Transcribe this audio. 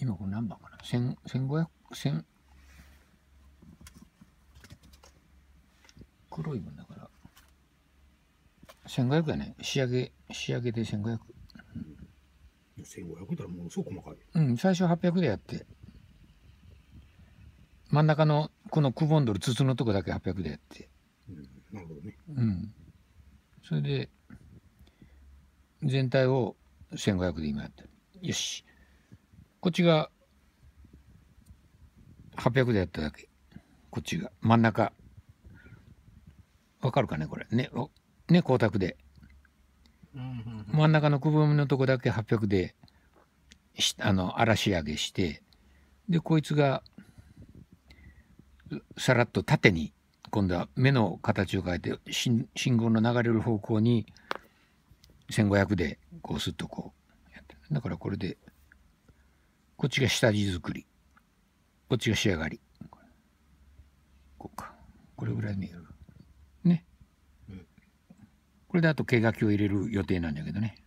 今これ何番かな、1500、1000、黒い分だから1500やね。仕上げで1500。 1500だらものすごく細かい。 うん、最初800でやって、真ん中のこのくぼんどる筒のとこだけ800でやって、 なるほどね。 それで全体を1500で今やってる。よし、こっちが800でやっただけ。こっちが真ん中わかるかねこれね。光沢で真ん中のくぼみのとこだけ800で荒仕上げして、でこいつがさらっと縦に今度は目の形を変えて信号の流れる方向に1500でこうすっとこうやって、だからこれでこっちが下地作り、こっちが仕上がり、こうか、これぐらい見えるね。これであと毛書きを入れる予定なんだけどね。